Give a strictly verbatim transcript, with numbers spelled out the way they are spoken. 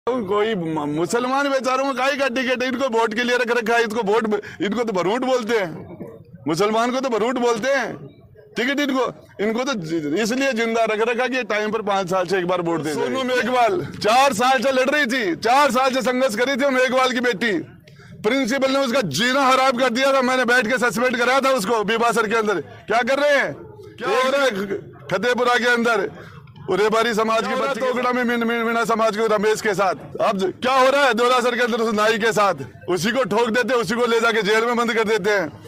कोई मुसलमान बेचारों को काहे का टिकट है? इनको वोट के लिए रख रखा है। इनको वोट, इनको तो भरूट बोलते हैं, मुसलमान को तो भरूट बोलते हैं। टिकट इनको इनको तो इसलिए जिंदा रख रखा कि टाइम पर पांच साल से एक बार वोट दे। सोनू मेघवाल चार साल से लड़ रही थी, चार साल से संघर्ष करी थी मेघवाल की बेटी। प्रिंसिपल ने उसका जीना हराम कर दिया था। मैंने बैठ के सस्पेंड कराया था उसको बीबासर के अंदर। क्या कर रहे हैं? क्या हो रहा है खतेपुरा के अंदर? उरेबारी समाज के बच्चे टोकड़ा में मिन, मिन, मीणा समाज के रमेश के साथ। अब क्या हो रहा है दोरासर के अंदर उस नाई के साथ? उसी को ठोक देते, उसी को ले जाके जेल में बंद कर देते हैं।